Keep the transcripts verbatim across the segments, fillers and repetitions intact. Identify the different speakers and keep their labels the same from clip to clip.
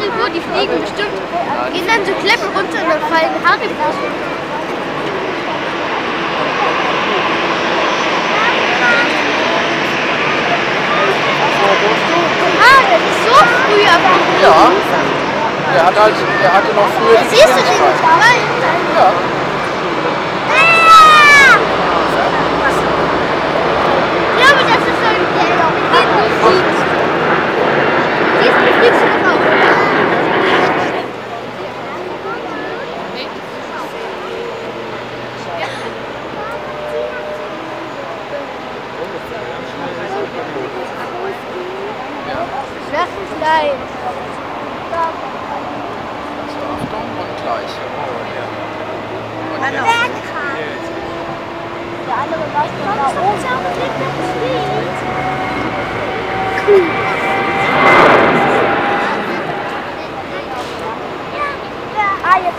Speaker 1: Haribo, die fliegen bestimmt, gehen dann so Kleppen runter und dann fallen Haribos. Ah, das ist so früh abgeflogen.
Speaker 2: Ja, der, hat halt, der hatte noch früher die
Speaker 1: Siehst du den nicht?
Speaker 2: Ja.
Speaker 1: Ich glaube, das ist so ein Gelder, mit dem du fliegst. Siehst du, fliegst du noch auf. Das ist klein.
Speaker 2: Achtung und gleich. Und
Speaker 1: Der andere läuft von da oben. Ah, jetzt.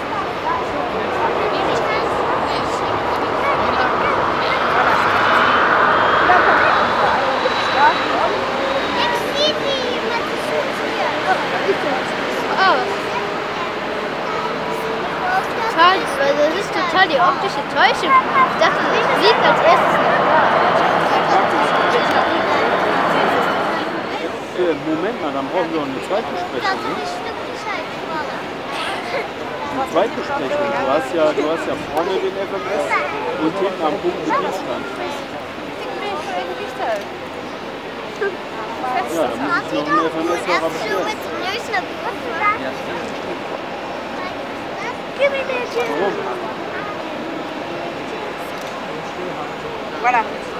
Speaker 1: Total, weil das ist total die optische Täuschung. Ich dachte, das liegt als erstes nicht
Speaker 3: Äh, Moment mal, dann brauchen wir noch eine Zweitbesprechung. Ne? Eine Zweitbesprechung. Du hast ja, du hast ja vorne den F M S und hinten am Punkt den Dienststand. Ja, dann muss ich noch einen F M S-Hörer bestellen. Warum?
Speaker 4: Voilà.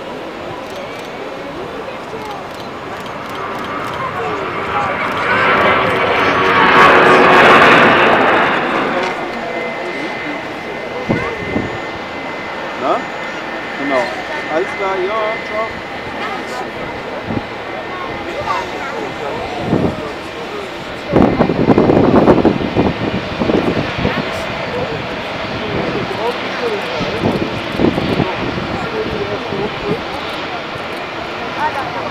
Speaker 3: Na? Genau. Alles klar, ja, ciao.
Speaker 1: Ah, da.